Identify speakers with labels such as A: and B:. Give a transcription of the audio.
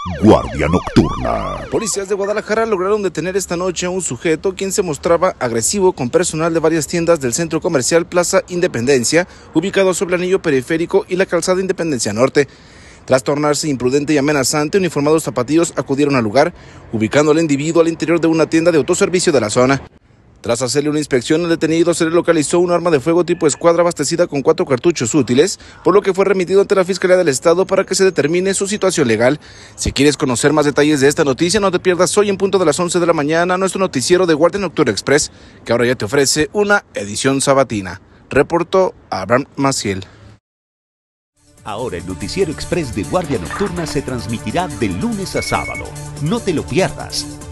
A: Guardia Nocturna.
B: Policías de Guadalajara lograron detener esta noche a un sujeto quien se mostraba agresivo con personal de varias tiendas del centro comercial Plaza Independencia, ubicado sobre el anillo periférico y la calzada Independencia Norte. Tras tornarse imprudente y amenazante, uniformados zapatillos acudieron al lugar, ubicando al individuo al interior de una tienda de autoservicio de la zona. Tras hacerle una inspección, al detenido se le localizó un arma de fuego tipo escuadra abastecida con 4 cartuchos útiles, por lo que fue remitido ante la Fiscalía del Estado para que se determine su situación legal. Si quieres conocer más detalles de esta noticia, no te pierdas hoy en punto de las 11 de la mañana nuestro noticiero de Guardia Nocturna Express, que ahora ya te ofrece una edición sabatina. Reportó Abraham Maciel.
C: Ahora el Noticiero Express de Guardia Nocturna se transmitirá de lunes a sábado. No te lo pierdas.